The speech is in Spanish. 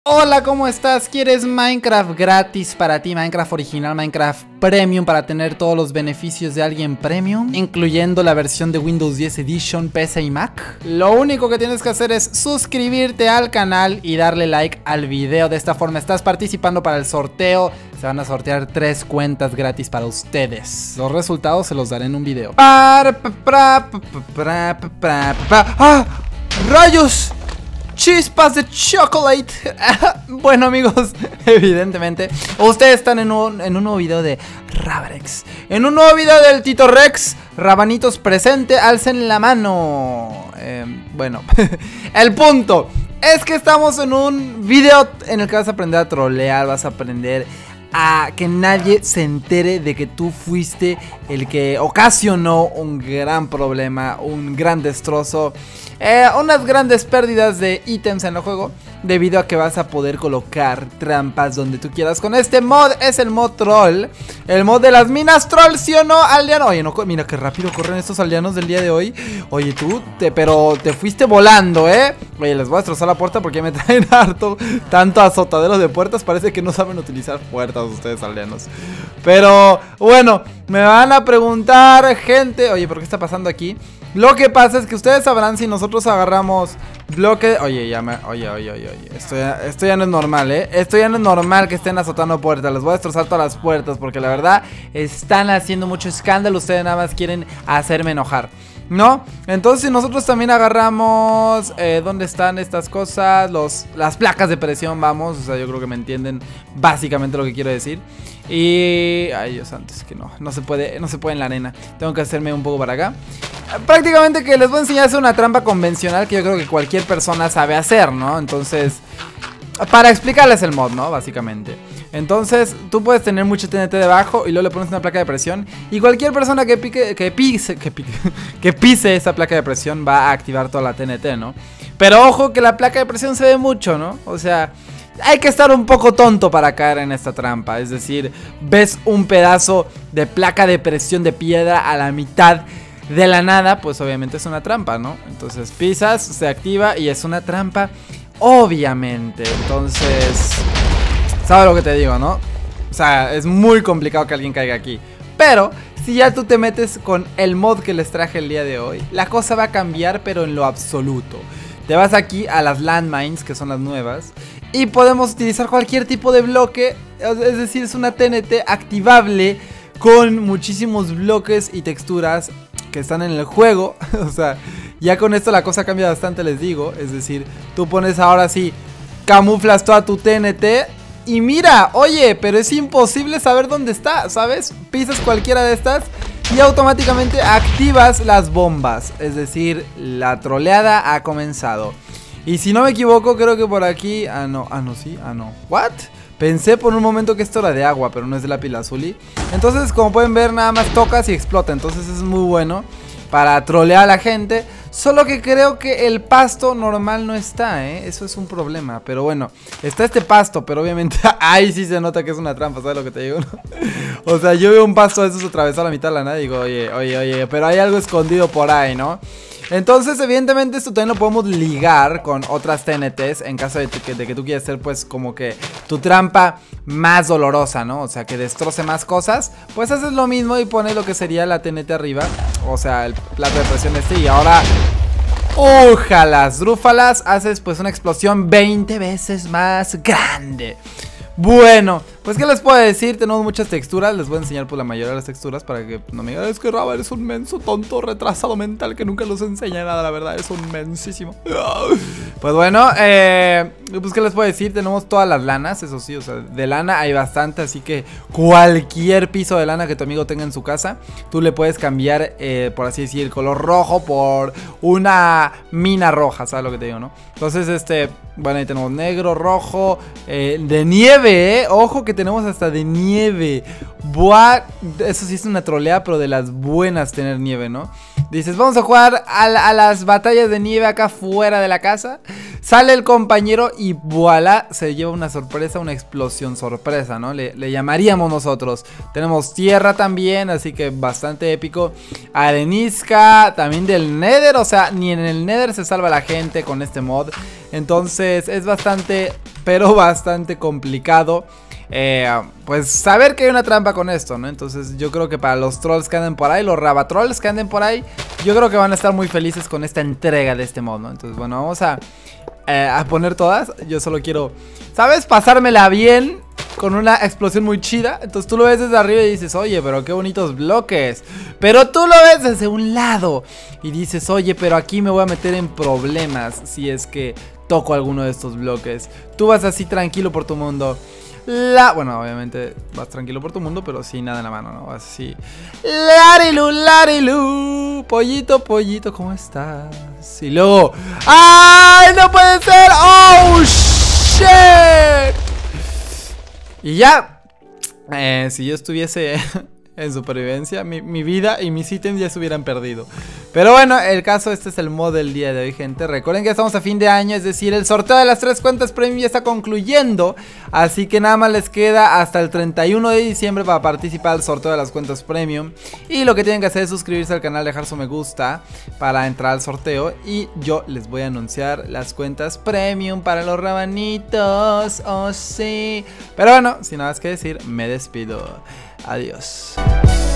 Hola, ¿cómo estás? ¿Quieres Minecraft gratis para ti? Minecraft original, Minecraft Premium para tener todos los beneficios de alguien Premium, incluyendo la versión de Windows 10 Edition, PC y Mac. Lo único que tienes que hacer es suscribirte al canal y darle like al video. De esta forma estás participando para el sorteo. Se van a sortear 3 cuentas gratis para ustedes. Los resultados se los daré en un video. ¡Ah! ¡Rayos! ¡Chispas de chocolate! Bueno, amigos, evidentemente ustedes están en un nuevo video de Rabarex. En un nuevo video del Tito Rex. Rabanitos presente, alcen la mano. Bueno, el punto es que estamos en un video en el que vas a aprender a trolear. Vas a aprender a que nadie se entere de que tú fuiste el que ocasionó un gran problema, un gran destrozo, unas grandes pérdidas de ítems en el juego, debido a que vas a poder colocar trampas donde tú quieras con este mod. Es el mod troll, el mod de las minas troll, ¿sí o no, aldeano? Oye, no, mira qué rápido corren estos aldeanos del día de hoy. Oye, pero te fuiste volando, Oye, les voy a destrozar la puerta porque me traen harto. Tanto azotadero de puertas, parece que no saben utilizar puertas ustedes, aldeanos. Pero, bueno, me van a preguntar, gente, oye, ¿por qué está pasando aquí? Lo que pasa es que ustedes sabrán si nosotros agarramos bloques. Oye, esto ya no es normal, Esto ya no es normal que estén azotando puertas. Les voy a destrozar todas las puertas porque la verdad están haciendo mucho escándalo. Ustedes nada más quieren hacerme enojar, ¿no? Entonces si nosotros también agarramos ¿dónde están estas cosas? Las placas de presión, vamos. O sea, yo creo que me entienden básicamente lo que quiero decir. Y... ay, Dios santo, es que no se puede en la arena. Tengo que hacerme un poco para acá. Prácticamente que les voy a enseñar a hacer una trampa convencional que yo creo que cualquier persona sabe hacer, ¿no? Entonces, para explicarles el mod, ¿no? Básicamente. Entonces, tú puedes tener mucho TNT debajo y luego le pones una placa de presión. Y cualquier persona que pise esa placa de presión va a activar toda la TNT, ¿no? Pero ojo que la placa de presión se ve mucho, ¿no? O sea, hay que estar un poco tonto para caer en esta trampa. Es decir, ves un pedazo de placa de presión de piedra a la mitad de la nada, pues obviamente es una trampa, ¿no? Entonces pisas, se activa y es una trampa, obviamente. Entonces, ¿sabes lo que te digo, no? O sea, es muy complicado que alguien caiga aquí. Pero si ya tú te metes con el mod que les traje el día de hoy, la cosa va a cambiar, pero en lo absoluto. Te vas aquí a las landmines, que son las nuevas, y podemos utilizar cualquier tipo de bloque. Es decir, es una TNT activable con muchísimos bloques y texturas que están en el juego. O sea, ya con esto la cosa cambia bastante, les digo. Es decir, tú pones ahora sí, camuflas toda tu TNT y mira, oye, pero es imposible saber dónde está, ¿sabes? Pisas cualquiera de estas y automáticamente activas las bombas. Es decir, la troleada ha comenzado. Y si no me equivoco, creo que por aquí... ¿What? Pensé por un momento que esto era de agua, pero no es de lápiz-lazuli. Entonces, como pueden ver, nada más tocas y explota. Entonces es muy bueno para trolear a la gente. Solo que creo que el pasto normal no está, Eso es un problema. Pero bueno, está este pasto, pero obviamente ahí sí se nota que es una trampa, ¿sabes lo que te digo? O sea, yo veo un pasto de esos atravesado a la mitad de la nada y digo, oye, pero hay algo escondido por ahí, ¿no? Entonces, evidentemente, esto también lo podemos ligar con otras TNTs en caso de que tú quieras hacer, pues, como que tu trampa más dolorosa, ¿no? O sea, que destroce más cosas. Pues haces lo mismo y pones lo que sería la TNT arriba. O sea, el plato de presión y ahora... ¡ojalá! Drúfalas, haces pues una explosión 20 veces más grande. Bueno, pues ¿qué les puedo decir? Tenemos muchas texturas. Les voy a enseñar pues la mayoría de las texturas para que no me digan, es que Raba eres un menso, tonto, retrasado mental que nunca nos enseña nada, la verdad, es un mensísimo. Pues bueno, pues ¿qué les puedo decir? Tenemos todas las lanas, eso sí, o sea, de lana hay bastante. Así que cualquier piso de lana que tu amigo tenga en su casa, tú le puedes cambiar, por así decir, el color rojo por una mina roja, ¿sabes lo que te digo, no? Entonces, bueno, ahí tenemos negro, rojo, de nieve, ojo que tenemos hasta de nieve. Buah, eso sí es una trolea, pero de las buenas tener nieve, ¿no? Dices, vamos a jugar a las batallas de nieve acá fuera de la casa. Sale el compañero y voilà, se lleva una sorpresa, una explosión sorpresa, ¿no? Le llamaríamos nosotros. Tenemos tierra también, así que bastante épico. Arenisca, también del Nether, o sea, ni en el Nether se salva la gente con este mod. Entonces es bastante pero bastante complicado. Pues saber que hay una trampa con esto, ¿no? Entonces yo creo que para los trolls que anden por ahí, los rabatrolls que anden por ahí, yo creo que van a estar muy felices con esta entrega de este mod, ¿no? Entonces bueno, vamos a poner todas. Yo solo quiero, ¿sabes? Pasármela bien con una explosión muy chida. Entonces tú lo ves desde arriba y dices, oye, pero qué bonitos bloques. Pero tú lo ves desde un lado y dices, oye, pero aquí me voy a meter en problemas si es que toco alguno de estos bloques. Tú vas así tranquilo por tu mundo. Bueno, obviamente vas tranquilo por tu mundo, pero sin nada en la mano, ¿no? Vas así. Larilu, larilu. Pollito, pollito, ¿cómo estás? Y luego... ¡ay, no puede ser! ¡Oh, shit! Y ya. Si yo estuviese en supervivencia, mi vida y mis ítems ya se hubieran perdido. Pero bueno, el caso, este es el mod del día de hoy, gente. Recuerden que estamos a fin de año, es decir, el sorteo de las 3 cuentas premium ya está concluyendo. Así que nada más les queda hasta el 31 de diciembre para participar al sorteo de las cuentas premium. Y lo que tienen que hacer es suscribirse al canal, dejar su me gusta para entrar al sorteo. Y yo les voy a anunciar las cuentas premium para los rabanitos. Oh sí. Pero bueno, sin nada más que decir, me despido. Adiós.